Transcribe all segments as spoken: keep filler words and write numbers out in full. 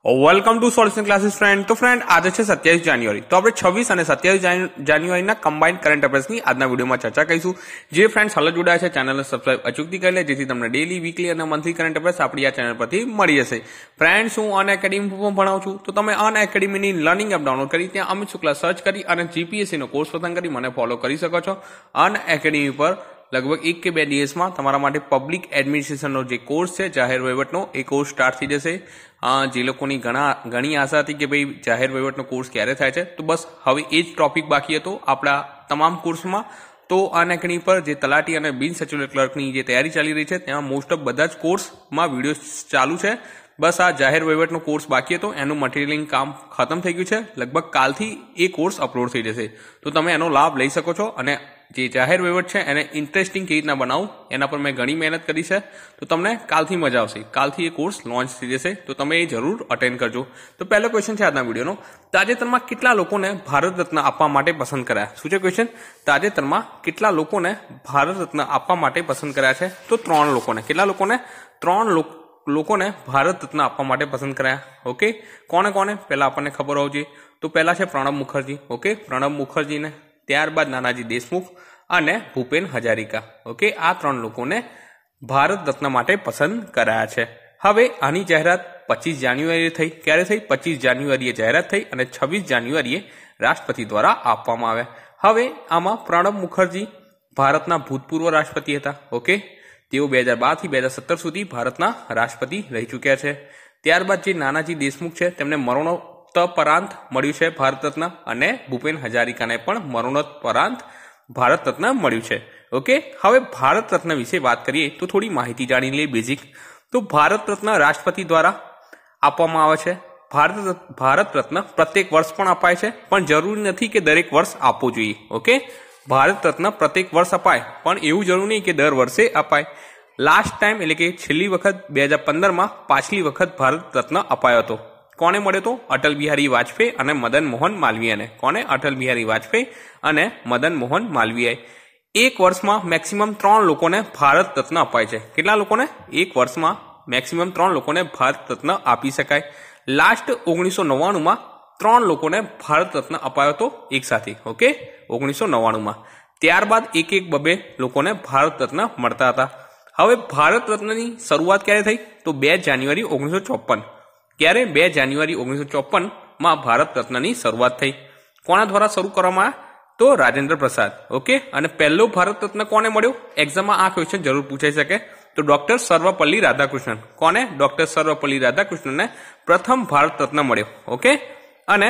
Welcome to solution classes friend. તો friend આજે છે સત્યાવીસ જાન્યુઆરી, તો આપણે છવ્વીસ અને સત્યાવીસ જાન્યુઆરીના કમ્બાઇન્ડ કરંટ અફેર્સની આજના વિડીયોમાં ચર્ચા કરીશું। જે ફ્રેન્ડ્સ હાલ જોડાયા છે ચેનલને સબસ્ક્રાઇબ અચૂકથી કરી લે, જેથી તમને ડેલી, વીકલી અને મંથલી કરંટ અફેર્સ આપણી આ ચેનલ પરથી મળી જશે। ફ્રેન્ડ્સ હું અન એકેડમી પર ભણાવું છું, તો તમે અન એકેડમીની લર્નિંગ એપ ડાઉનલોડ કરી ત્યાં અમિત શુક્લા સર્ચ કરી અને જીપીએસસી નો કોર્સ પસંદ કરી મને ફોલો કરી શકો છો। અન એકેડમી પર લગભગ એક કે બે દિવસમાં તમારા માટે પબ્લિક એડમિનિસ્ટ્રેશનનો જે કોર્સ છે જાહેર વહીવટનો એ કોર્સ સ્ટાર્ટ થઈ જશે। જે લોકોની ઘણા ઘણી આશા હતી કે ભાઈ જાહેર વહીવટનો કોર્સ ક્યારે થાય છે, તો બસ હવે એ જ ટોપિક બાકી હતો આપણા તમામ કોર્સમાં। તો અન એકેડમી પર જે તલાટી અને બિન સચિવ ક્લર્કની જે તૈયારી ચાલી રહી છે તેમાં મોસ્ટ ઓફ બધા જ કોર્સમાં વિડીયો ચાલુ છે। બસ આ જાહેર વહીવટનો કોર્સ બાકી હતો, એનું મટીરિયલિંગ કામ ખતમ થઈ ગયું છે, લગભગ કાલથી એ કોર્સ અપલોડ થઈ જશે, તો તમે એનો લાભ લઈ શકો છો। અને જે જાહેર વહીવટ છે એને ઇન્ટરેસ્ટિંગ કેવી રીતના બનાવું એના પર મેં ઘણી મહેનત કરી છે, તો તમને કાલથી મજા આવશે। કાલથી એ કોર્સ લોન્ચ થઈ જશે, તો તમે એ જરૂર અટેન્ડ કરજો। તો પહેલો ક્વેશ્ચન છે આજના વિડીયોનો, તાજેતરમાં કેટલા લોકોને ભારત રત્ન આપવા માટે પસંદ કર્યા? શું છે ક્વેશ્ચન? તાજેતરમાં કેટલા લોકોને ભારત રત્ન આપવા માટે પસંદ કર્યા છે? તો ત્રણ લોકોને। કેટલા લોકોને? ત્રણ લોકો લોકોને ભારત રત્ન આપવા માટે પસંદ કર્યા। ઓકે, કોને કોને પહેલા આપણને ખબર હોવી જોઈએ। તો પહેલા છે પ્રણબ મુખર્જી, ઓકે, પ્રણબ મુખર્જીને, ત્યારબાદ નાનાજી દેશમુખ અને ભૂપેન હજારિકા। ઓકે, આ ત્રણ લોકોને ભારત રત્ન માટે પસંદ કરાયા છે। હવે આની જાહેરાત પચીસ જાન્યુઆરીએ થઈ। ક્યારે થઈ? પચીસ જાન્યુઆરીએ જાહેરાત થઈ અને છવ્વીસ જાન્યુઆરીએ રાષ્ટ્રપતિ દ્વારા આપવામાં આવ્યા। હવે આમાં પ્રણબ મુખર્જી ભારતના ભૂતપૂર્વ રાષ્ટ્રપતિ હતા। ઓકે, તેઓ બે હજાર બાર થી બે હજાર સત્તર સુધી ભારતના રાષ્ટ્રપતિ રહી ચૂક્યા છે। ત્યારબાદ જે નાનાજી દેશમુખ છે તેમને મરણોત્તરાંત મળ્યું છે ભારત રત્ન, અને ભૂપેન હજારિકાને પણ મરણોત્તરાંત ભારત રત્ન મળ્યું છે। ઓકે, હવે ભારત રત્ન વિશે વાત કરીએ તો થોડી માહિતી જાણી લઈએ બેઝિક। તો ભારત રત્ન રાષ્ટ્રપતિ દ્વારા આપવામાં આવે છે। ભારત ભારત રત્ન પ્રત્યેક વર્ષ પણ અપાય છે, પણ જરૂરી નથી કે દરેક વર્ષ આપવો જોઈએ। ઓકે, ભારત રત્ન પ્રત્યેક વર્ષ અપાય, પણ એવું જરૂર નહીં કે દર વર્ષે અપાય। લાસ્ટ ટાઈમ એટલે કે છેલ્લી વખત બે હજાર પંદરમાં પાછલી વખત ભારત રત્ન અપાયો હતો। કોને મળ્યો તો? અટલ બિહારી વાજપેયી અને મદન મોહન માલવીયાને। કોને? અટલ બિહારી વાજપેયી અને મદન મોહન માલવીયાએ। એક વર્ષમાં મેક્સિમમ ત્રણ લોકોને ભારત રત્ન અપાય છે। કેટલા લોકોને? એક વર્ષમાં મેક્સિમમ ત્રણ લોકોને ભારત રત્ન આપી શકાય। લાસ્ટ ઓગણીસો નવ્વાણુંમાં ત્રણ લોકોને ભારત રત્ન અપાયો હતો એક સાથે। ઓકે, ઓગણીસો નવ્વાણુંમાં। ત્યારબાદ એક એક બબે લોકોને ભારત રત્ન મળતા હતા। હવે ભારત રત્નની શરૂઆત ક્યારે થઈ? તો બે જાન્યુઆરી ઓગણીસો ચોપન। ક્યારે? બે જાન્યુઆરી ઓગણીસો ચોપન માં ભારત રત્નની શરૂઆત થઈ। કોના દ્વારા શરૂ કરવામાં આવ્યા? તો રાજેન્દ્ર પ્રસાદ। ઓકે, અને પહેલો ભારત રત્ન કોને મળ્યો? એક્ઝામમાં આ ક્વેશ્ચન જરૂર પૂછાઈ શકે, તો ડોક્ટર સર્વપલ્લી રાધાકૃષ્ણન। કોને? ડોક્ટર સર્વપલ્લી રાધાકૃષ્ણનને પ્રથમ ભારત રત્ન મળ્યો। ઓકે, અને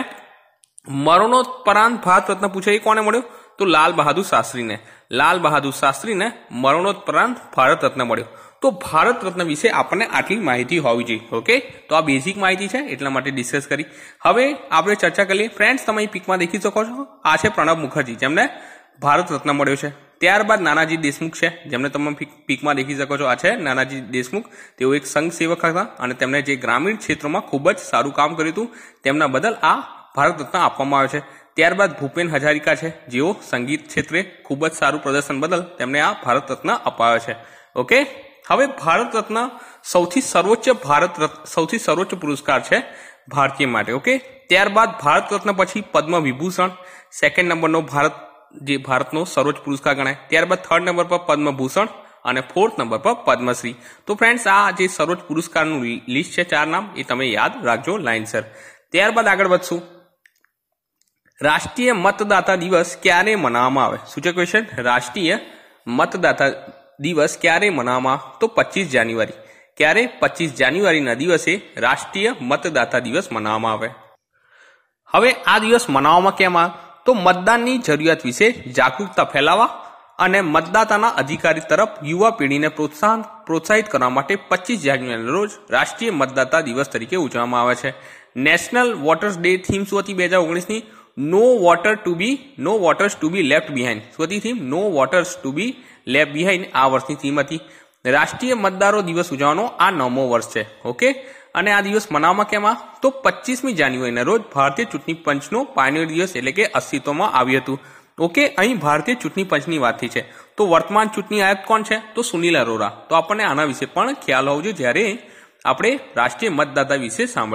મરણોત્તરાંત ભારત રત્ન પૂછાય કોને મળ્યો? તો લાલ બહાદુર શાસ્ત્રીને। લાલ બહાદુર શાસ્ત્રીને મરણોત્તરાંત ભારત રત્ન મળ્યો। તો ભારત રત્ન વિશે આપણને આટલી માહિતી હોવી જોઈએ। ઓકે, તો આ બેઝિક માહિતી છે, એટલા માટે ડિસ્કસ કરી। હવે આપણે ચર્ચા કરીએ। ફ્રેન્ડ્સ, તમે પીકમાં દેખી શકો છો, આ છે પ્રણબ મુખર્જી જેમને ભારત રત્ન મળ્યો છે। ત્યારબાદ નાનાજી દેશમુખ છે, જેમને તમે પીકમાં દેખી શકો છો, આ છે નાનાજી દેશમુખ। તેઓ એક સંઘ સેવક હતા અને તેમણે જે ગ્રામીણ ક્ષેત્રોમાં ખૂબ જ સારું કામ કર્યું હતું, તેમના બદલ આ ભારત રત્ન આપવામાં આવ્યો છે। ત્યારબાદ ભૂપેન હજારિકા છે, જેઓ સંગીત ક્ષેત્રે ખૂબ જ સારું પ્રદર્શન બદલ તેમને આ ભારત રત્ન અપાયો છે। ઓકે, હવે ભારત રત્ન સૌથી સર્વોચ્ચ ભારત સૌથી સર્વોચ્ચ પુરસ્કાર છે ભારતીય માટે। ઓકે, ત્યારબાદ ભારત રત્ન પછી પદ્મ વિભૂષણ સેકન્ડ નંબરનો ભારત જે ભારતનો સર્વોચ્ચ પુરસ્કાર ગણાય। ત્યારબાદ થર્ડ નંબર પર પદ્મભૂષણ અને ફોર્થ નંબર પર પદ્મશ્રી। તો ફ્રેન્ડ્સ, આ જે સર્વોચ્ચ પુરસ્કારનું લિસ્ટ છે ચાર નામ, એ તમે યાદ રાખજો લાઇનસર। ત્યારબાદ આગળ વધશું। રાષ્ટ્રીય મતદાતા દિવસ ક્યારે મનાવવામાં આવે? શું છે ક્વેશ્ચન? રાષ્ટ્રીય મતદાતા દિવસ ક્યારે મનાવવામાં આવે? તો પચીસ જાન્યુઆરી। ક્યારે? પચીસ જાન્યુઆરીના દિવસે રાષ્ટ્રીય મતદાતા દિવસ મનાવવામાં આવે। હવે આ દિવસ મનાવવામાં કેમ આવે? તો મતદાનની જરૂરિયાત વિશે જાગૃતતા ફેલાવવા અને મતદાતાના અધિકારી તરફ યુવા પેઢીને પ્રોત્સાહન પ્રોત્સાહિત કરવા માટે પચીસ જાન્યુઆરીના રોજ રાષ્ટ્રીય મતદાતા દિવસ તરીકે ઉજવવામાં આવે છે। નેશનલ વોટર્સ ડે થીમ શું હતી બે હજાર ઓગણીસની? No water to be no waters to be left behind. શું હતી theme? No waters to be left behind આ વર્ષની થીમ હતી। રાષ્ટ્રીય મતદારો દિવસ ઉજવવાનો આ નવમો વર્ષ છે। ઓકે, અને આ દિવસ મનાવવામાં કેમ આવે? તો પચીસમી જાન્યુઆરીના રોજ ભારતીય ચૂંટણી પંચનો પાયનિયર દિવસ એટલે કે અસ્તિત્વમાં આવ્યું હતું। ઓકે, અહીં ભારતીય ચૂંટણી પંચની વાત થઈ છે, તો વર્તમાન ચૂંટણી આયુક્ત કોણ છે? તો સુનિલ અરોરા। તો આપણને આના વિશે પણ ખ્યાલ હોવો જોઈએ જ્યારે આપણે રાષ્ટ્રીય મતદાતા વિશે સાંભળીએ।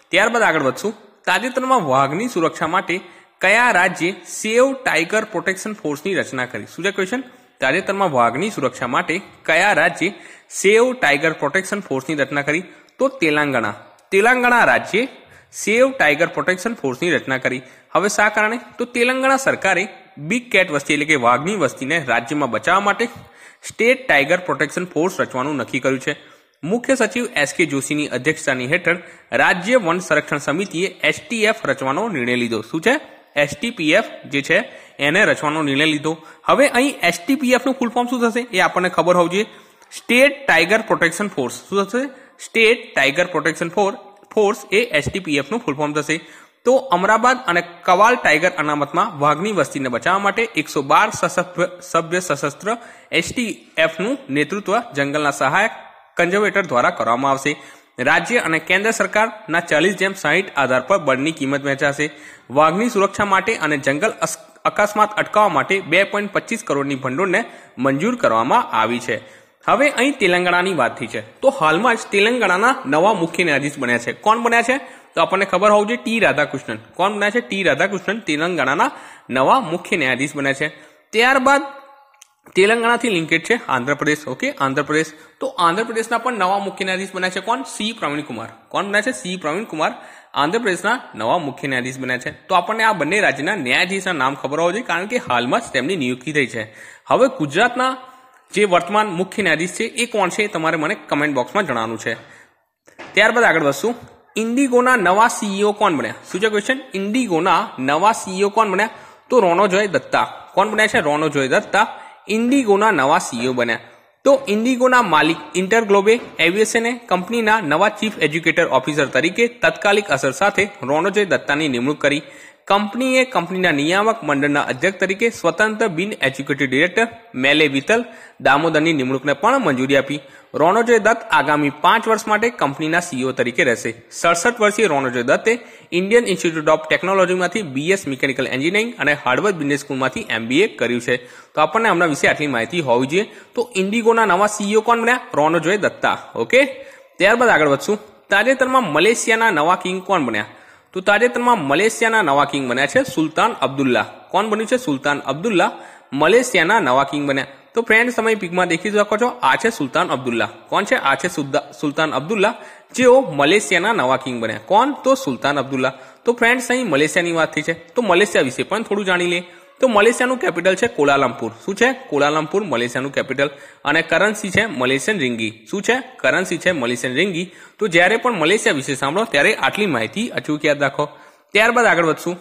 ત્યારબાદ આગળ વધશું. તાજેતરમાં વાઘની સુરક્ષા માટે કયા રાજ્યે સેવ ટાઈગર પ્રોટેક્શન ફોર્સની રચના કરી? શું છે ક્વેશ્ચન? તાજેતરમાં વાઘની સુરક્ષા માટે કયા રાજ્યે સેવ ટાઈગર પ્રોટેક્શન ફોર્સની રચના કરી? તો તેલંગાણા. તેલંગાણા રાજ્યે સેવ ટાઈગર પ્રોટેક્શન ફોર્સની રચના કરી. હવે શા કારણે? તો તેલંગાણા સરકારે બિગ કેટ વસ્તી એટલે કે વાઘની વસ્તીને રાજ્યમાં બચાવવા માટે સ્ટેટ ટાઈગર પ્રોટેક્શન ફોર્સ રચવાનું નક્કી કર્યું છે. મુખ્ય સચિવ એસ કે જોશીની અધ્યક્ષતાની હેઠળ રાજ્ય વન સંરક્ષણ સમિતિએ એસટીએફ રચવાનો નિર્ણય લીધો. શું છે? એસટીપીએફ જે છે એને રચવાનો નિર્ણય લીધો. હવે અહીં એસટીપીએફ નું ફૂલ ફોર્મ શું થશે એ આપણને ખબર હોવું જોઈએ. State tiger protection force. શું થશે? સ્ટેટ ટાઈગર પ્રોટેક્શન ફોર્સ એ એસટીપીએફ નું ફૂલ ફોર્મ થશે. તો અમરાબાદ અને કવાલ ટાઈગર અનામતમાં વાઘની વસ્તીને બચાવવા માટે એકસો બાર સભ્ય સશસ્ત્ર એસટીએફ નું નેતૃત્વ જંગલના સહાયક કન્ઝર્વેટર દ્વારા કરવામાં આવશે. રાજ્ય અને કેન્દ્ર સરકારના ચાલીસ જેમ સાહીઠ આધાર પર બળની કિંમત વહેંચાશે. વાઘની સુરક્ષા માટે અને જંગલ અકસ્માત અટકાવવા માટે બે પોઈન્ટ પચીસ કરોડની ભંડોળને મંજૂર કરવામાં આવી છે. હવે અહીં તેલંગાણાની વાત થઈ છે. તો હાલમાં જ તેલંગાણાના નવા મુખ્ય ન્યાયાધીશ બન્યા છે. કોણ બન્યા છે? તો આપણને ખબર હોવું જોઈએ ટી રાધાકૃષ્ણન. કોણ બન્યા છે? ટી રાધાકૃષ્ણન તેલંગાણાના નવા મુખ્ય ન્યાયાધીશ બન્યા છે. ત્યારબાદ તેલંગાણાથી લિંકેજ છે આંધ્રપ્રદેશ. ઓકે, આંધ્રપ્રદેશ. તો આંધ્રપ્રદેશના પણ નવા મુખ્ય ન્યાયાધીશ બન્યા છે. કોણ? સી પ્રવીણ કુમાર. કોણ બન્યા છે? સી પ્રવીણ કુમાર આંધ્રપ્રદેશના નવા મુખ્ય ન્યાયાધીશ બન્યા છે. તો આપણને આ બંને રાજ્યના ન્યાયાધીશના નામ ખબર હોવા જોઈએ કારણ કે હાલમાં જ તેમની નિયુક્તિ થઈ છે. હવે ગુજરાતના જે વર્તમાન મુખ્ય ન્યાયાધીશ છે એ કોણ છે તમારે મને કમેન્ટ બોક્સમાં જણાવવાનું છે. ત્યારબાદ આગળ વધશું. ઇન્ડિગોના નવા સીઈઓ કોણ બન્યા? શું છે ક્વેશ્ચન? ઇન્ડિગોના નવા સીઈઓ કોણ બન્યા? તો રોનોજોય દત્તા. કોણ બન્યા છે? રોનોજોય દત્તા ઇન્ડિગોના નવા સીઈઓ બન્યા. તો ઇન્ડિગોના માલિક ઇન્ટરગ્લોબે એવિએશને કંપનીના નવા ચીફ એજ્યુકેટર ઓફિસર તરીકે તાત્કાલિક અસર સાથે રોનોજોય દત્તાની નિમણૂક કરી. કંપનીએ કંપનીના નિયામક મંડળના અધ્યક્ષ તરીકે સ્વતંત્ર બિન એક્ઝિક્યુટિવ ડિરેક્ટર મેલે વિતલ દામોદરની નિમણૂકને પણ મંજૂરી આપી. રોનોજોય દત્ત આગામી પાંચ વર્ષ માટે કંપનીના સીઈઓ તરીકે રહેશે. સડસઠ વર્ષીય રોનોજોય દત્તે ઇન્ડિયન ઇન્સ્ટિટ્યૂટ ઓફ ટેકનોલોજીમાંથી બીએસ મિકેનિકલ એન્જિનિયરિંગ અને હાર્વર્ડ બિઝનેસ સ્કૂલમાંથી એમબીએ કર્યું છે. તો આપણને હમણાં વિશે આટલી માહિતી હોવી જોઈએ. તો ઇન્ડિગોના નવા સીઈઓ કોણ બન્યા? રોનોજોય દત્તા. ઓકે, ત્યારબાદ આગળ વધશું. તાજેતરમાં મલેશિયાના નવા કિંગ કોણ બન્યા? તો તાજેતરમાં મલેશિયાના નવા કિંગ બન્યા છે સુલતાન અબ્દુલ્લા. કોણ બન્યું છે? સુલતાન અબ્દુલ્લા મલેશિયાના નવા કિંગ બન્યા. તો ફ્રેન્ડ તમે પિકમાં દેખી શકો છો આ છે સુલતાન અબ્દુલ્લા. કોણ છે? આ છે સુલતાન અબ્દુલ્લા જેઓ મલેશિયાના નવા કિંગ બન્યા. કોણ? તો સુલતાન અબ્દુલ્લા. તો ફ્રેન્ડ્સ અહીં મલેશિયાની વાત થઈ છે તો મલેશિયા વિશે પણ થોડું જાણી લે. તો મલેશિયાનું કેપિટલ છે કોલાલમપુર. શું છે? કોલાલમપુર મલેશિયાનું કેપિટલ. અને કરન્સી છે મલેશિયન રિંગી. શું છે? કરન્સી છે મલેશિયન રિંગી. તો જ્યારે પણ મલેશિયા વિશે સાંભળો ત્યારે આટલી માહિતી અચૂક યાદ રાખો. ત્યારબાદ આગળ વધશું.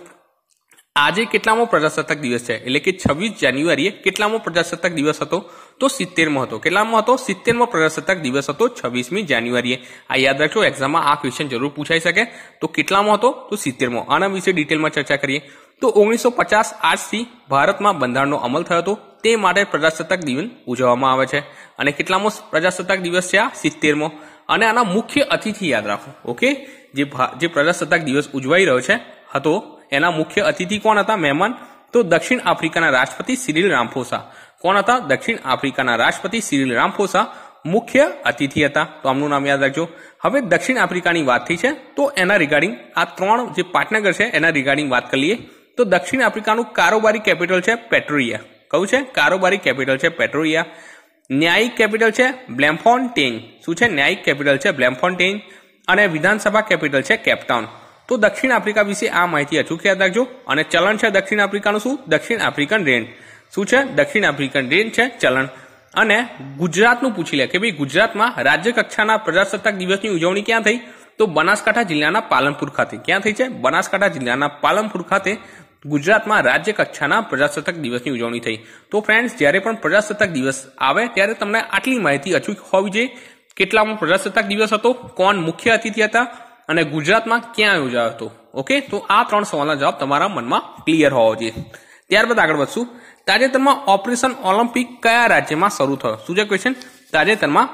આજે કેટલામો પ્રજાસત્તાક દિવસ છે? એટલે કે છવ્વીસ જાન્યુઆરીએ કેટલામો પ્રજાસત્તાક દિવસ હતો? તો સિત્તેરમો હતો. કેટલામો હતો? સિત્તેરમો પ્રજાસત્તાક દિવસ હતો છવ્વીસમી જાન્યુઆરીએ. આ યાદ રાખજો, એક્ઝામમાં આ ક્વેશ્ચન જરૂર પૂછાઈ શકે. તો કેટલામો હતો? તો સિત્તેરમો. આના વિશે ડિટેલમાં ચર્ચા કરીએ. તો ઓગણીસો પચાસ આજથી ભારતમાં બંધારણનો અમલ થયો હતો તે માટે પ્રજાસત્તાક દિવસ ઉજવવામાં આવે છે. અને કેટલામો પ્રજાસત્તાક દિવસ છે? આ સિત્તેરમો. અને આના મુખ્ય અતિથિ યાદ રાખો. ઓકે, જે જે પ્રજાસત્તાક દિવસ ઉજવાઈ રહ્યો છે હતો એના મુખ્ય અતિથિ કોણ હતા? મહેમાન. તો દક્ષિણ આફ્રિકાના રાષ્ટ્રપતિ સિરિલ રામફોસા. કોણ હતા? દક્ષિણ આફ્રિકાના રાષ્ટ્રપતિ સિરિલ રામફોસા મુખ્ય અતિથિ હતા. તો આમનું નામ યાદ રાખજો. હવે દક્ષિણ આફ્રિકાની વાત થઈ છે તો એના રિગાર્ડિંગ આ ત્રણ જે પાટનગર છે એના રિગાર્ડિંગ વાત કરી લઈએ. તો દક્ષિણ આફ્રિકાનું કારોબારી કેપિટલ છે પ્રેટોરિયા. કયું છે? કારોબારી કેપિટલ છે પ્રેટોરિયા. ન્યાયિક કેપિટલ છે બ્લેમફોન્ટેન. શું છે? ન્યાયિક કેપિટલ છે બ્લેમફોન્ટેન. અને વિધાનસભા કેપિટલ છે કેપટાઉન. તો દક્ષિણ આફ્રિકા વિશે આ માહિતી અચૂક યાદ રાખજો. અને ચલણ છે દક્ષિણ આફ્રિકાનું શું? દક્ષિણ આફ્રિકન રેન્ડ. શું છે? દક્ષિણ આફ્રિકન રેન્ડ છે ચલણ. અને ગુજરાતનું પૂછી લે કે ભાઈ ગુજરાતમાં રાજ્ય કક્ષાના પ્રજાસત્તાક દિવસની ઉજવણી ક્યાં થઈ? તો બનાસકાંઠા જિલ્લાના પાલનપુર ખાતે. ક્યાં થઈ છે? બનાસકાંઠા જિલ્લાના પાલનપુર ખાતે ગુજરાતમાં રાજ્ય કક્ષાના પ્રજાસત્તાક દિવસની ઉજવણી થઈ. તો ફ્રેન્ડ્સ, જ્યારે પણ પ્રજાસત્તાક દિવસ આવે ત્યારે તમને આટલી માહિતી અચૂક હોવી જોઈએ. કેટલામો પ્રજાસત્તાક દિવસ હતો? કોણ મુખ્ય અતિથિ હતા? અને ગુજરાતમાં ક્યાં યોજાયો હતો? ઓકે, તો આ ત્રણ સવાલના જવાબ તમારા મનમાં ક્લિયર હોવો જોઈએ. ત્યારબાદ આગળ વધશું. તાજેતરમાં ઓપરેશન ઓલિમ્પિક કયા રાજ્યમાં શરૂ થયો? શું છે ક્વેશ્ચન? તાજેતરમાં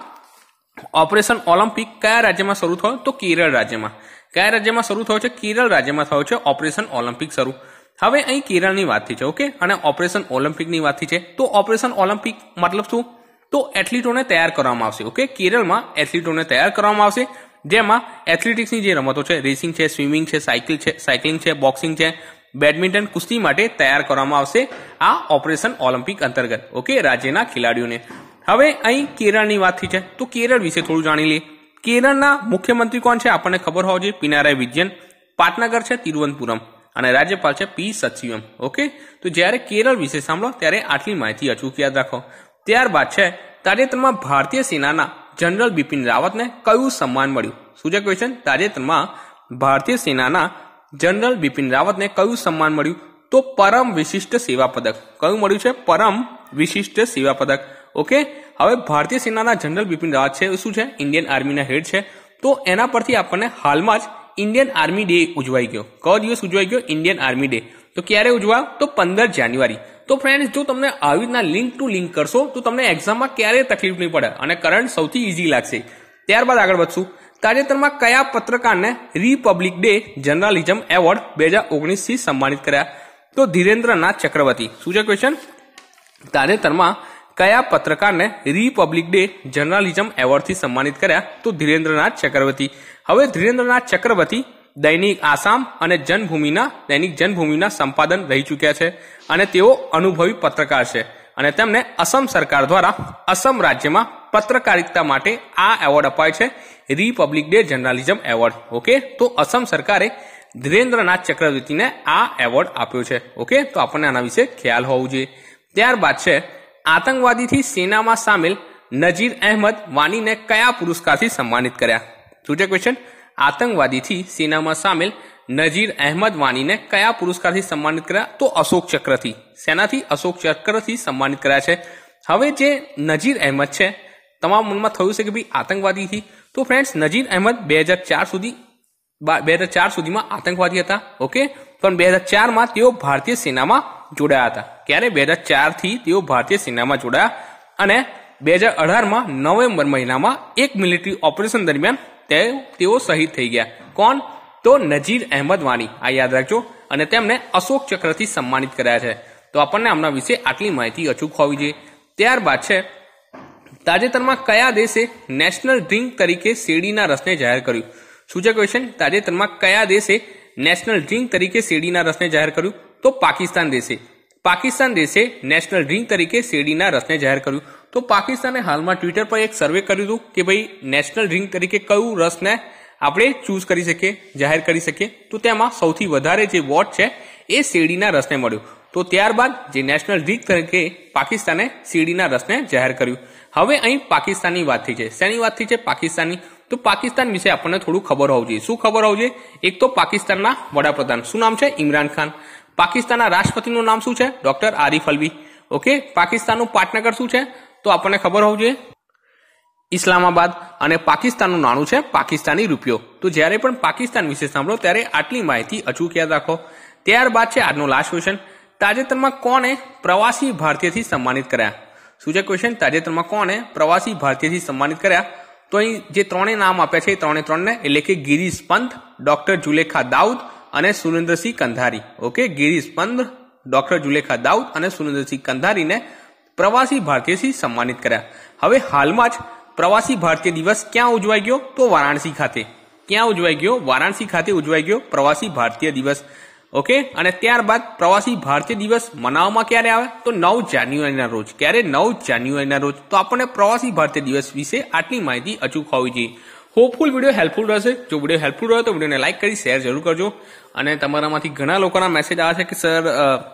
ઓપરેશન ઓલિમ્પિક કયા રાજ્યમાં શરૂ થયો? તો કેરળ રાજ્યમાં. કયા રાજ્યમાં શરૂ થયો છે? કેરળ રાજ્યમાં થયો છે ઓપરેશન ઓલિમ્પિક શરૂ. હવે અહીં કેરળની વાત થઈ છે. ઓકે, અને ઓપરેશન ઓલિમ્પિકની વાત થઈ છે. તો ઓપરેશન ઓલિમ્પિક મતલબ શું? તો એથ્લીટોને તૈયાર કરવામાં આવશે. ઓકે, કેરળમાં એથ્લીટોને તૈયાર કરવામાં આવશે જેમાં એથ્લેટિક્સની જે રમતો છે, રેસિંગ છે, સ્વિમિંગ છે, સાયકલ છે, સાયકલિંગ છે, બોક્સિંગ છે, બેડમિન્ટન, કુસ્તી માટે તૈયાર કરવામાં આવશે આ ઓપરેશન ઓલિમ્પિક અંતર્ગત. ઓકે, રાજ્યના ખેલાડીઓને. હવે અહીં કેરળની વાત થઈ છે, તો કેરળ વિશે થોડું જાણી લઈએ. કેરળના મુખ્યમંત્રી કોણ છે આપણને ખબર હોવી જોઈએ, પિનારાય વિજયન. પાટનગર છે તિરુવનંતપુરમ અને રાજ્યપાલ છે પી સચિવમ. ઓકે, તો જ્યારે કેરળ વિશે સાંભળો ત્યારે આટલી માહિતી અચૂક યાદ રાખો. ત્યારબાદ છે તાજેતરમાં ભારતીય સેનાના જનરલ બિપિન રાવતને કયું સન્માન મળ્યું? શું છે ક્વેશ્ચન? તાજેતરમાં ભારતીય સેનાના જનરલ બિપિન રાવતને કયું સન્માન મળ્યું? તો પરમ વિશિષ્ટ સેવા પદક. કયું મળ્યું છે? પરમ વિશિષ્ટ સેવા પદક. ઓકે, હવે ભારતીય સેનાના જનરલ બિપિન રાવત છે શું છે? ઇન્ડિયન આર્મીના હેડ છે. તો એના પરથી આપણને હાલમાં જ ઇન્ડિયન આર્મી ડે ઉજવાઈ ગયો. કયો દિવસ ઉજવાઈ ગયો? Indian army day. તો ક્યારે ઉજવાયો? તો પંદર જાન્યુઆરી. તો ફ્રેન્ડ્સ, જો તમને આવી રીતના લિંક ટુ લિંક કરશો તો તમને એક્ઝામમાં ક્યારેય તકલીફ નહીં પડે અને કરંટ સૌથી ઇઝી લાગશે. ત્યારબાદ આગળ વધશું. તાજેતરમાં કયા પત્રકારને રિપબ્લિક ડે જર્નાલિઝમ એવોર્ડ બે હજાર ઓગણીસ થી સન્માનિત કર્યા? તો ધીરેન્દ્રનાથ ચક્રવર્તી. શું છે ક્વેશ્ચન? તાજેતરમાં કયા પત્રકારને રિપબ્લિક ડે જર્નાલિઝમ એવોર્ડથી સન્માનિત કર્યા? તો ધીરેન્દ્રનાથ ચક્રવર્તી. હવે ધીરેન્દ્રનાથ ચક્રવર્તી દૈનિક આસામ અને જનભૂમિના દૈનિક જનભૂમિના સંપાદન રહી ચૂક્યા છે અને તેઓ અનુભવી પત્રકાર છે અને તેમને અસમ સરકાર દ્વારા અસમ રાજ્યમાં પત્રકારિતા માટે આ એવોર્ડ અપાય છે, republic day journalism award. Okay, તો અસમ સરકારે ધીરેન્દ્રનાથ ચક્રવર્તીને આ એવોર્ડ આપ્યો છે. ઓકે, તો આપણને આના વિશે ખ્યાલ હોવું જોઈએ. ત્યારબાદ છે આતંકવાદીથી સેનામાં સામેલ નજીર અહેમદ વાનીને કયા પુરસ્કારથી સન્માનિત કર્યા? શું છે ક્વેશ્ચન? આતંકવાદીથી સેનામાં સામેલ નજીર અહેમદ વાનીને કયા પુરસ્કારથી સન્માનિત કર્યા? તો અશોક ચક્રથી. સેનાથી અશોક ચક્રથી સન્માનિત કર્યા છે. હવે જે નજીર અહેમદ છે, તમારા મનમાં થયું છે કે ભાઈ આતંકવાદીથી, તો ફ્રેન્ડ્સ નજીર અહેમદ બે હજાર ચાર સુધી બે હજાર ચાર સુધીમાં આતંકવાદી હતા. ઓકે, પણ બે હજાર ચારમાં તેઓ ભારતીય સેનામાં જોડાયા હતા. ક્યારે? બે હજાર ચાર થી તેઓ ભારતીય સેનામાં જોડાયા અને બે હજાર અઢારમાં નવેમ્બર મહિનામાં એક મિલિટરી ઓપરેશન દરમિયાન તેઓ શહીદ થઈ ગયા. કોણ? તો નજીર અહેમદ વાની. આ યાદ રાખજો. અને તેમને અશોક ચક્રથી સન્માનિત કર્યા છે. તો આપણને આમના વિશે આટલી માહિતી અચૂક હોવી જોઈએ. ત્યારબાદ છે તાજેતરમાં કયા દેશે નેશનલ ડ્રિંક તરીકે શેરડીના રસને જાહેર કર્યું? શું છે ક્વેશ્ચન? તાજેતરમાં કયા દેશે નેશનલ ડ્રિંક તરીકે શેરડીના રસને જાહેર કર્યું? તો પાકિસ્તાન દેશે. પાકિસ્તાન દેશે નેશનલ ડ્રિંક તરીકે શેરડીના રસને જાહેર કર્યું. તો પાકિસ્તાને હાલમાં ટ્વિટર પર એક સર્વે કર્યું હતું કે ભાઈ નેશનલ ડ્રિંક તરીકે કયું રસને આપણે ચૂઝ કરી શકીએ, જાહેર કરી શકીએ. તો તેમાં સૌથી વધારે જે વોટ છે એ શેરડીના રસને મળ્યું. તો ત્યારબાદ જે નેશનલ ડ્રિંક તરીકે પાકિસ્તાને શેરડીના રસને જાહેર કર્યું. હવે અહીં પાકિસ્તાનની વાત થઈ છે. શેની વાત થઈ છે? પાકિસ્તાનની. તો પાકિસ્તાન વિશે આપણને થોડું ખબર હોવું જોઈએ. શું ખબર હોવું જોઈએ? એક તો પાકિસ્તાનના વડાપ્રધાન શું નામ છે? ઇમરાન ખાન. પાકિસ્તાનના રાષ્ટ્રપતિનું નામ શું છે? ડોક્ટર આરિફ અલ્વી. ઓકે, પાકિસ્તાનનું પાટનગર શું છે? તો આપણને ખબર હોવું જોઈએ ઇસ્લામાબાદ. અને પાકિસ્તાનનું નાણું છે પાકિસ્તાની રૂપિયો. તો જ્યારે પણ પાકિસ્તાન વિશે સાંભળો ત્યારે આટલી માહિતી અચૂક યાદ રાખો. ત્યારબાદ છે આજનો લાસ્ટ ક્વેશ્ચન. તાજેતરમાં કોને પ્રવાસી ભારતીયથી સન્માનિત કર્યા? શું છે ક્વેશ્ચન? તાજેતરમાં કોને પ્રવાસી ભારતીયથી સન્માનિત કર્યા? તો અહીં જે ત્રણેય નામ આપ્યા છે એ ત્રણે ત્રણને, એટલે કે ગિરીશ પંત, ડોક્ટર જુલેખા દાઉદ અને સુરેન્દ્રસિંહ કંધારી. ઓકે, ગિરીશ પંત, ડોક્ટર જુલેખા દાઉદ અને સુરેન્દ્રસિંહ કંધારીને પ્રવાસી ભારતીયથી સન્માનિત કર્યા. હવે હાલમાં જ પ્રવાસી ભારતીય દિવસ ક્યાં ઉજવાઈ ગયો? તો વારાણસી ખાતે. ક્યાં ઉજવાઈ ગયો? વારાણસી ખાતે ઉજવાઈ ગયો પ્રવાસી ભારતીય દિવસ. ઓકે, અને ત્યારબાદ પ્રવાસી ભારતીય દિવસ મનાવવામાં ક્યારે આવે? તો નવ જાન્યુઆરીના રોજ. ક્યારે? નવ જાન્યુઆરીના રોજ. તો આપણને પ્રવાસી ભારતીય દિવસ વિશે આટલી માહિતી અચૂક હોવી જોઈએ. હોપફુલ વિડીયો હેલ્પફુલ રહેશે. જો વિડીયો હેલ્પફુલ રહ્યો તો વિડીયોને લાઈક કરી શેર જરૂર કરજો. અને તમારામાંથી ઘણા લોકોના મેસેજ આવે છે કે સર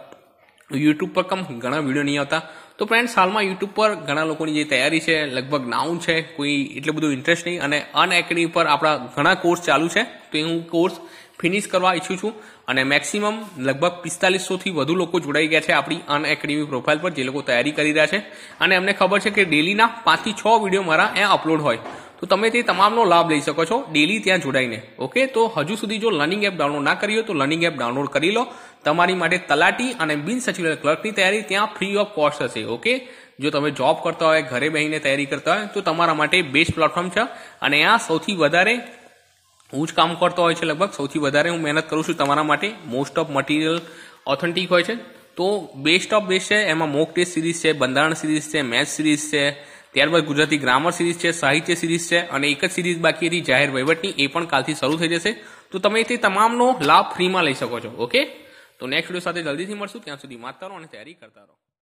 યુટ્યુબ પર કમ ઘણા વિડીયો નહીં આવતા. તો ફ્રેન્ડ્સ, હાલમાં યુટ્યુબ પર ઘણા લોકોની જે તૈયારી છે લગભગ ડાઉન છે, કોઈ એટલું બધું ઇન્ટરેસ્ટ નહીં. અને અનએકેડમી પર આપણા ઘણા કોર્સ ચાલુ છે, તો હું કોર્સ ફિનિશ કરવા ઈચ્છું છું. અને મેક્સિમમ લગભગ પિસ્તાલીસો થી વધુ લોકો જોડાઈ ગયા છે આપણી અનએકેડમી પ્રોફાઇલ પર, જે લોકો તૈયારી કરી રહ્યા છે. અને અમને ખબર છે કે ડેલીના પાંચ થી છ વિડીયો મારા ત્યાં અપલોડ હોય, તો તમે તે તમામનો લાભ લઈ શકો છો ડેલી ત્યાં જોડાઈને. ઓકે, તો હજુ સુધી જો લર્નિંગ એપ ડાઉનલોડ ના કરી હોય તો લર્નિંગ એપ ડાઉનલોડ કરી લો. તમારી માટે તલાટી અને બિન સચિવાલય ક્લર્કની તૈયારી ત્યાં ફ્રી ઓફ કોસ્ટ હશે. ઓકે, જો તમે જોબ કરતા હોય, ઘરે બેસીને તૈયારી કરતા હોય તો તમારા માટે બેસ્ટ પ્લેટફોર્મ છે. અને આ સૌથી વધારે હું જ કામ કરતો હોય છે, લગભગ સૌથી વધારે હું મહેનત કરું છું તમારા માટે. મોસ્ટ ઓફ મટીરિયલ ઓથેન્ટિક હોય છે, તો બેસ્ટ ઓફ બેસ્ટ છે. એમાં મોક ટેસ્ટ સિરીઝ છે, બંધારણ સિરીઝ છે, મેથ્સ સિરીઝ છે, ત્યારબાદ ગુજરાતી ગ્રામર સિરીઝ છે, સાહિત્ય સિરીઝ છે અને એક જ સિરીઝ બાકી હતી જાહેર વહીવટની, એ પણ કાલથી શરૂ થઈ જશે. તો તમે તે તમામનો લાભ ફ્રીમાં લઈ શકો છો. ઓકે, તો નેક્સ્ટ વિડીયો સાથે જલ્દીથી મળશું. ત્યાં સુધી વાંચતા રહો અને તૈયારી કરતા રહો.